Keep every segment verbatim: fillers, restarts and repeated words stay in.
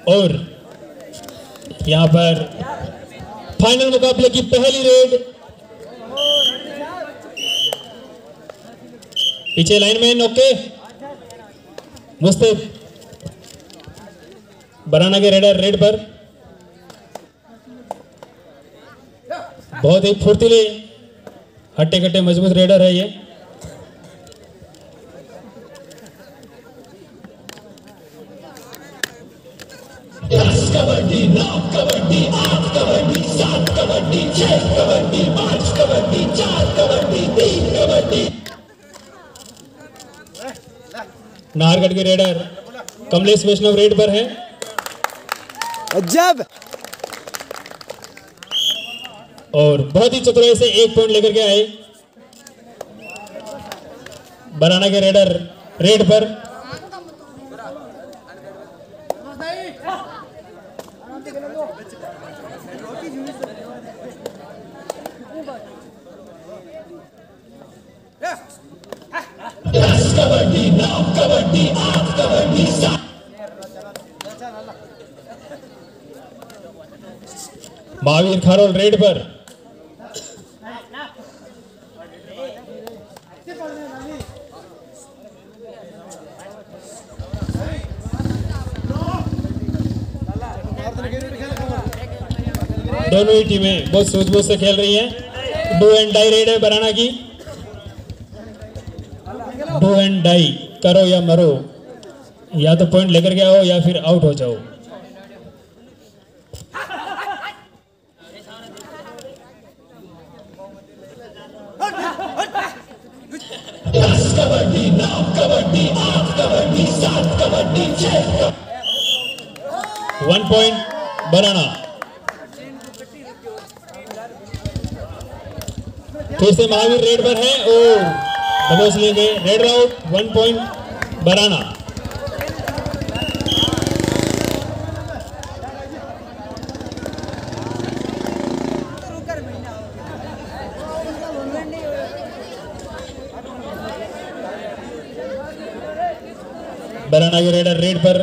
और यहाँ पर फाइनल मुकाबले की पहली रेड। पीछे लाइनमैन ओके, मुस्तैद। बराना के रेडर रेड पर बहुत ही फुर्तीले हट्टे कट्टे मजबूत रेडर है ये। कबड्डी, नौ कबड्डी, आठ कबड्डी, सात कबड्डी, छह कबड्डी, पांच कबड्डी, चार कबड्डी, तीन कबड्डी। नाहरगढ़ के रेडर कमलेश वैष्णव रेड पर है। अजब। और बहुत ही चतुराई से एक पॉइंट लेकर के आए बराना के रेडर रेड पर। दस कबड्डी, नौ कबड्डी, आठ कबड्डी, सात। महावीर खारोल रेड पर। दोनों ही टीमें बहुत सूझबूझ से खेल रही हैं। डू एंड डाई रेड है बराना की। डू एंड डाई, करो या मरो, या तो पॉइंट लेकर के आओ या फिर आउट हो जाओ। दस कबड्डी, नौ कबड्डी, आठ कबड्डी, सात कबड्डी, छह। One point Barana. फिर से महावीर रेड पर है और दबोच लिए गए। Raid out, one point Barana. Barana के रेडर रेड पर।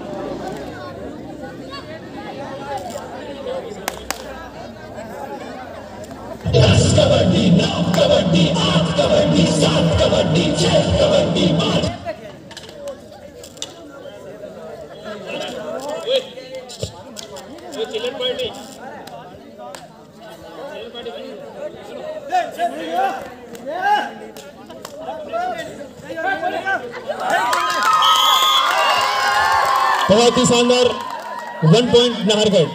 दस कबड्डी, नौ कबड्डी, आठ कबड्डी, सात कबड्डी, छह कबड्डी, पांच। बहुत ही शानदार, वन पॉइंट नाहरगढ़।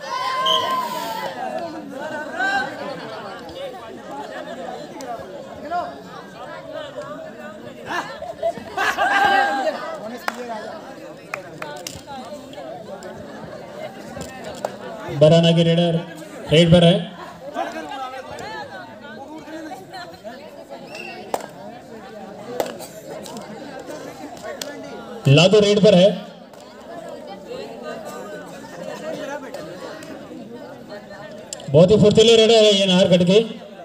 बराना के रेडर रेड पर है। लादो रेड पर है। बहुत ही फुर्तीले रेडर है ये नाहरगढ़ के।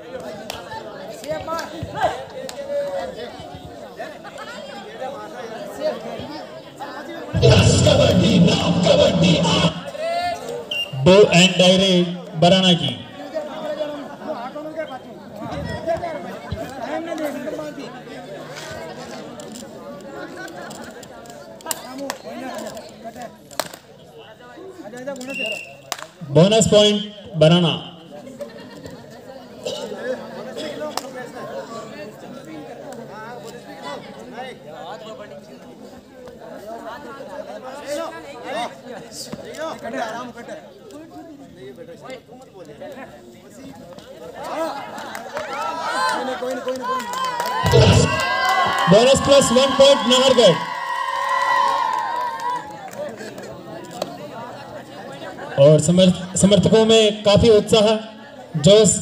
दस कबड्डी, नौ kabaddi, do and die raid Barana की। Bonus point Barana. Bonus plus one point Nahargarh. और समर्थ समर्थकों में काफी उत्साह, जोश।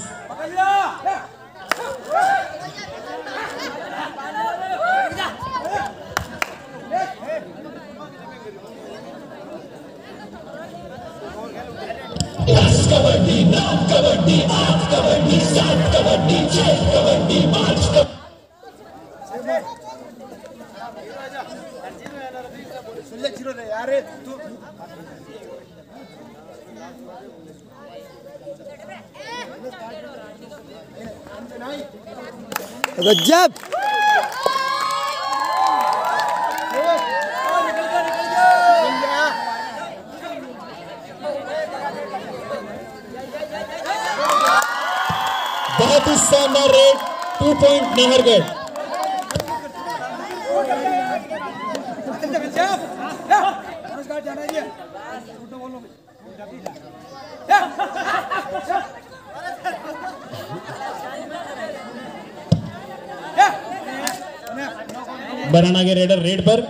दस कबड्डी, नौ कबड्डी, आठ कबड्डी, सात कबड्डी, छह कबड्डी, पांच कबड्डी। यार गजब बहुत ही शानदार raid, two point Nahargarh. Barana के रेडर रेड पर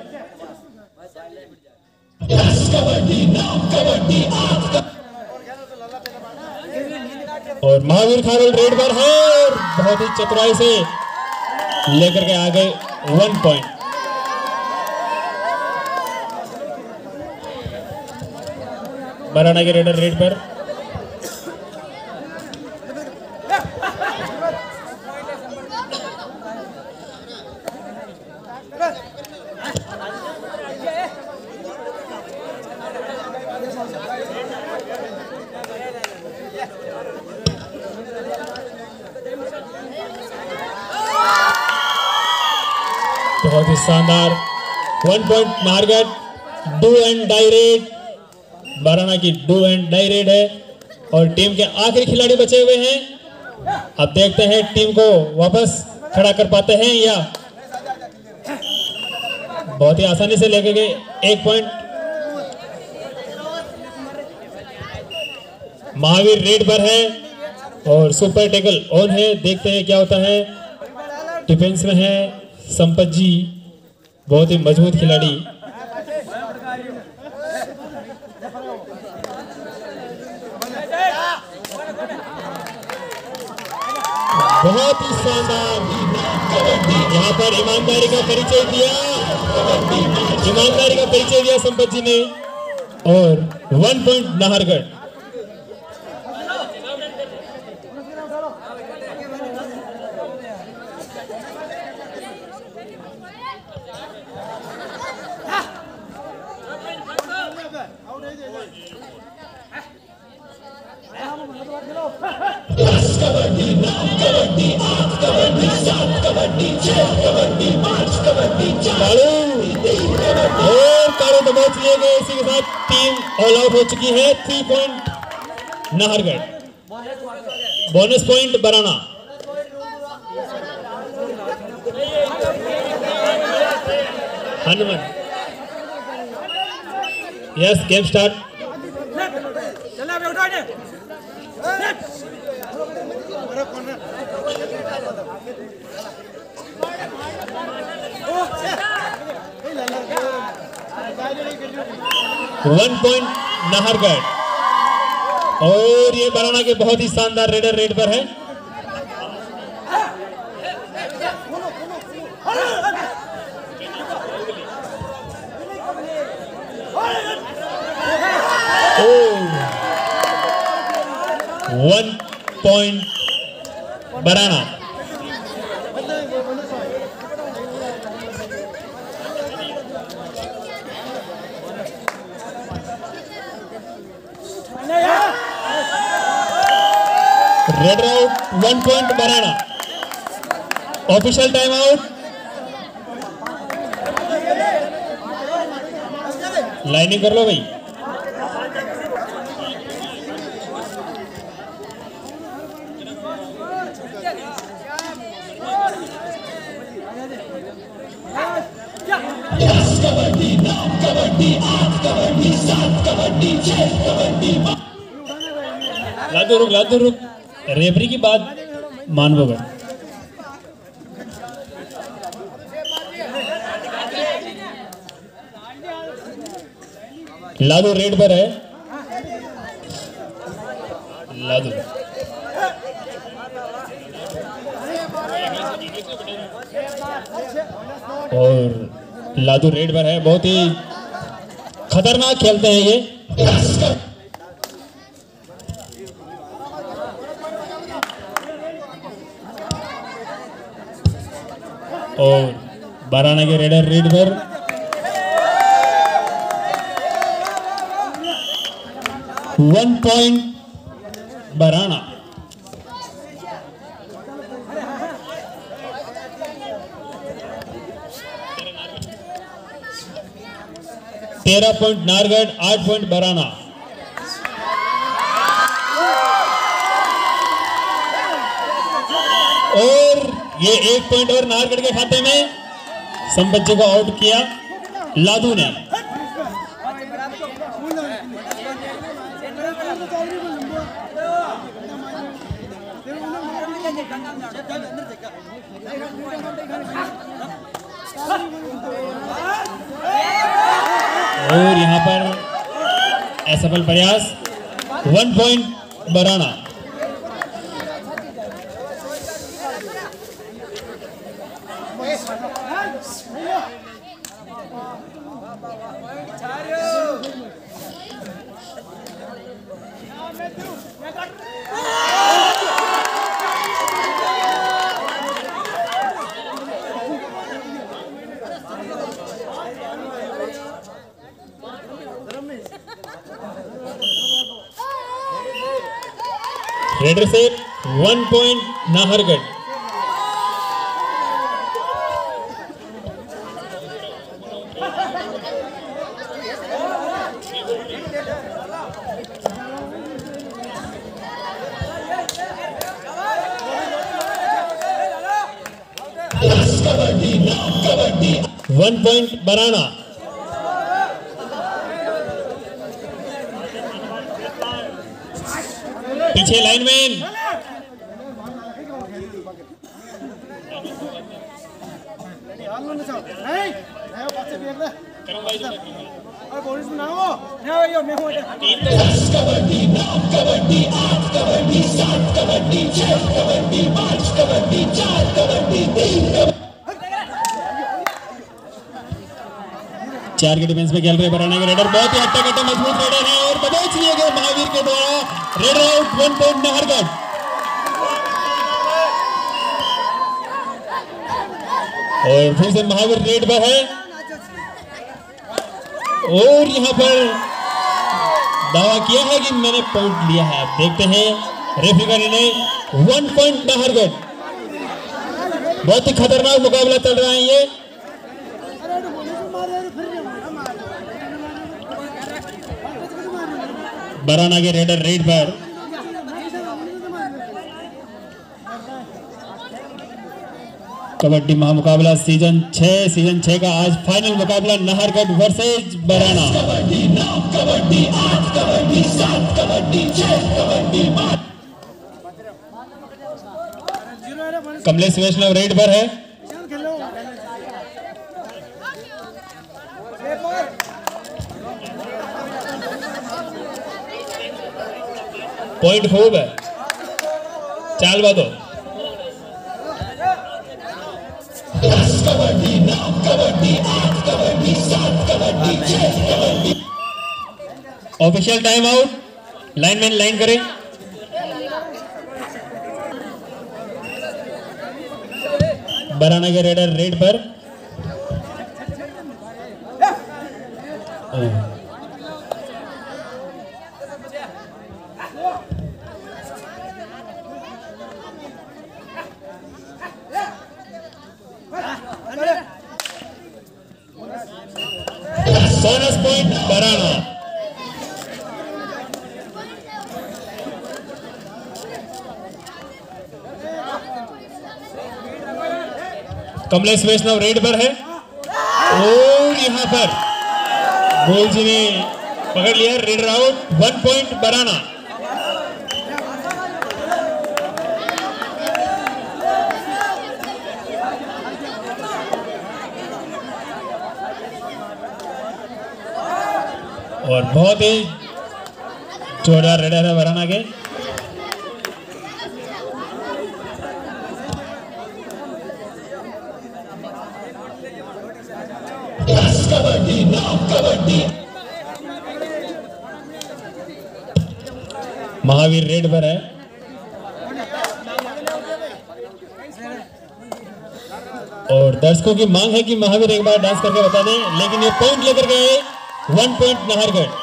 और महावीर खारोल रेड पर है और बहुत ही चतुराई से लेकर के आ गए वन पॉइंट। बराना के रेडर रेड पर बहुत ही शानदार one point Nahargarh. Do and die raid, Barana की डू एंड डाई रेड है और टीम के आखिरी खिलाड़ी बचे हुए हैं। अब देखते हैं टीम को वापस खड़ा कर पाते हैं या बहुत ही आसानी से लेके गए एक पॉइंट। महावीर रेड पर है और सुपर टैकल ऑन है, देखते हैं क्या होता है। डिफेंस में है संपत जी, बहुत ही मजबूत खिलाड़ी। बहुत ही शानदार यहाँ पर ईमानदारी का परिचय दिया, ईमानदारी का परिचय दिया संपत जी ने और वन पॉइंट नाहरगढ़। कबड्डी, कबड्डी, आठ कबड्डी, सात कबड्डी, छह कबड्डी, पांच कबड्डी, चार और कारों तो पहुंच लिए गए। इसी के साथ टीम ऑल आउट हो चुकी है। Three point Nahargarh, bonus point Barana. Hanuman yes, game start. One point Nahargarh और ये बराना के बहुत ही शानदार रेडर रेड पर है। One point Barana. Raid out, one point Barana. Official time out. Lining कर लो भाई। कबड्डी, नौ कबड्डी, आठ कबड्डी, सात कबड्डी, छह कबड्डी। लादो रुक, लादो रुक, रेफरी की बात मान बगड़। लादो रेड पर है, लादो और लादू रेड पर है। बहुत ही खतरनाक खेलते हैं ये। और बराना के रेडर रेड पर वन पॉइंट बराना। तेरह पॉइंट नाहरगढ़, आठ पॉइंट बराना। और ये एक पॉइंट और नाहरगढ़ के खाते में। संपत जी को आउट किया लादू ने। और यहां पर असफल प्रयास, वन पॉइंट बराना। रेडर से one point Nahargarh. One point Barana. पीछे लाइनमैन। चार के डिफेंस में खेल रहे बराना के रेडर। बहुत ही अट्टा कट्टा मजबूत रेडर है और बदौच लिए गए महावीर के द्वारा। Raider out, one point Nahargarh. और फिर से महावीर रेड पर है और यहां पर दावा किया है कि मैंने पॉइंट लिया है। आप देखते हैं रेफरी का निर्णय, वन पॉइंट नाहरगढ़। बहुत ही खतरनाक मुकाबला चल रहा है ये। बराना के रेडर रेड पर। कबड्डी महामुकाबला सीजन छह सीजन छह का आज फाइनल मुकाबला नाहरगढ़ वर्सेज बराना। कबड्डी नाम कबड्डी आठ कबड्डी सात कबड्डी छह कबड्डी कमलेश वैष्णव रेड पर है। पॉइंट खूब है, चाल बातो। कबड्डी नाम कबड्डी आठ कबड्डी सात कबड्डी छह kabaddi. Official time out, lineman line करें। बराना के रेडर रेड पर। Bonus point Barana. Kamlesh Vaishnav raid पर है और यहां पर गोल जी ने पकड़ लिया। Raider out, one point Barana. और बहुत ही जोरदार रेडर है बराना के। कबड्डी नाम कबड्डी। महावीर रेड पर है और दर्शकों की मांग है कि महावीर एक बार डांस करके बता दें, लेकिन ये पॉइंट लेकर गए, one point Nahargarh.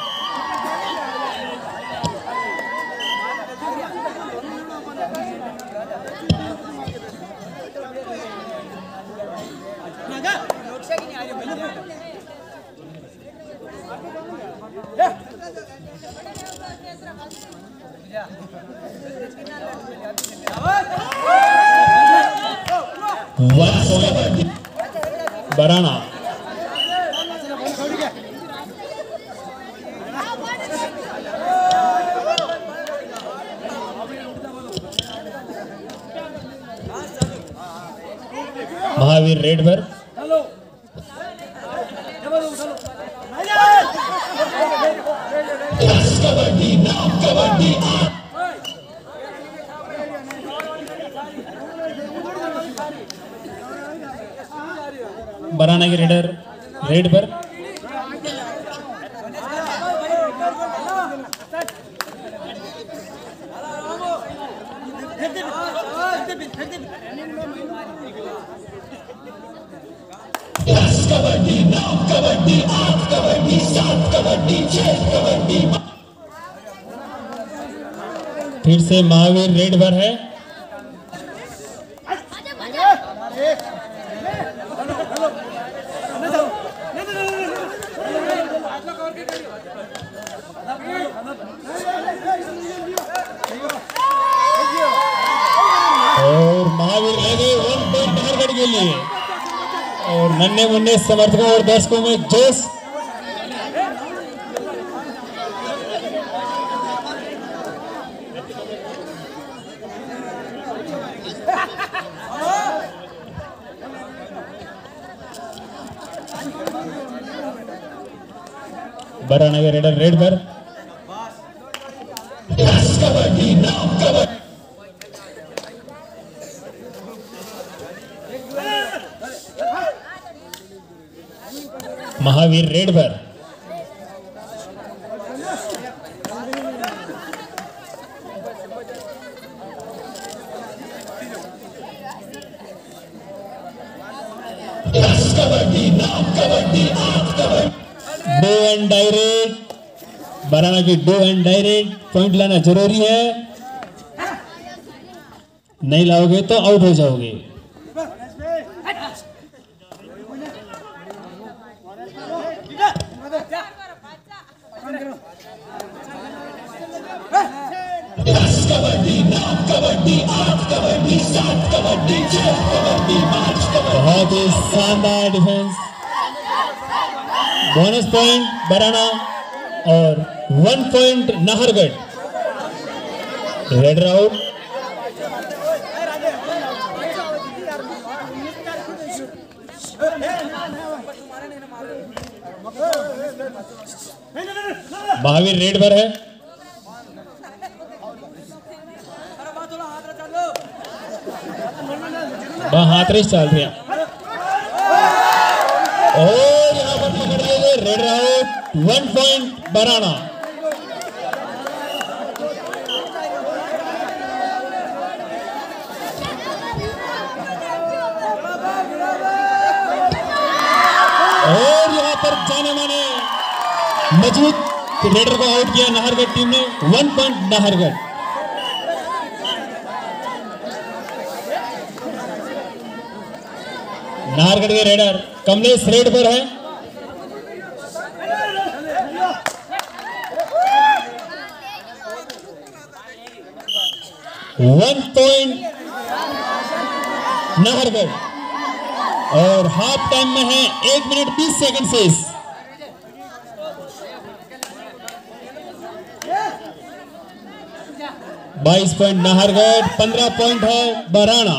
One point Barana. Mahavir raid पर बराना के रेडर रेड पर कबड्डी नौ कबड्डी आठ कबड्डी सात कबड्डी छह कबड्डी। फिर से महावीर रेड पर है। और महावीर लगे वन पॉइंट नाहरगढ़ के लिए और नन्हे मुन्ने समर्थकों और दर्शकों में जोश। बराना के रेडर रेड पर कबड्डी नौ कबड्डी। महावीर रेड पर कबड्डी नौ कबड्डी आठ kabaddi. Do and direct Barana की डो एंड डायरेक्ट पॉइंट लाना जरूरी है, नहीं लाओगे तो आउट हो जाओगे। कबड्डी नौ कबड्डी आठ कबड्डी सात कबड्डी छह कबड्डी पांच कबड्डी। बहुत ही शानदार डिफेंस। बोनस पॉइंट बराना और one point Nahargarh. Raid out. Mahavir raid पर है। हाथ रेस चल रही है और यहाँ पर पकड़ लिए raid out. One point Barana. और यहाँ पर जाने माने मजबूत रेडर को आउट किया नाहरगढ़ टीम ने। One point Nahargarh. नाहरगढ़ के रेडर कमलेश रेड पर है। वन पॉइंट नाहरगढ़ और हाफ टाइम में है एक मिनट बीस सेकंड से। बाईस पॉइंट नाहरगढ़, पंद्रह पॉइंट है बराना।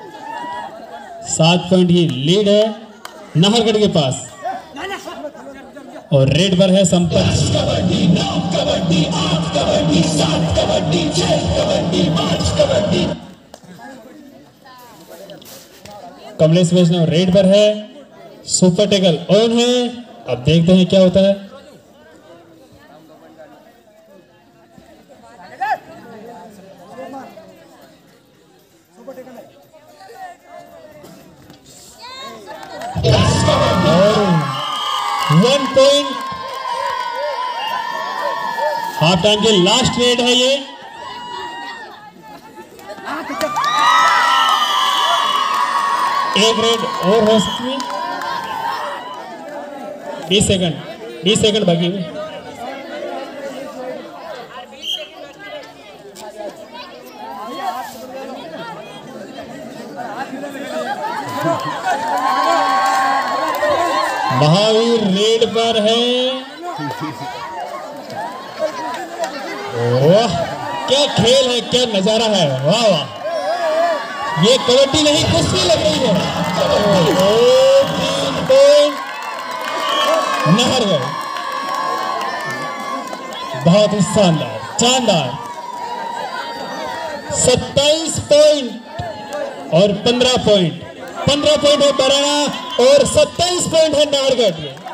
सात पॉइंट की लीड है नाहरगढ़ के पास और रेड पर है संपत। कबड्डी नौ कबड्डी आठ कबड्डी सात कबड्डी छह कबड्डी पांच कबड्डी। कमलेश वैष्णव रेड पर है। सुपर टेकल ऑन है। अब देखते हैं क्या होता है। वन पॉइंट हाफ टाइम के लास्ट रेड है ये। एक रेड और हो सकती है। बीस सेकंड बीस सेकंड बाकी है। महावीर रेड पर है। ओह क्या खेल है, क्या नजारा है, वाह वाह। ये कबड्डी नहीं कुश्ती लग रही है। ओह तीन पॉइंट नाहरगढ़, बहुत ही शानदार शानदार। सत्ताईस पॉइंट और पंद्रह पॉइंट, पंद्रह पॉइंट है बराना और सत्ताईस पॉइंट है नाहरगढ़।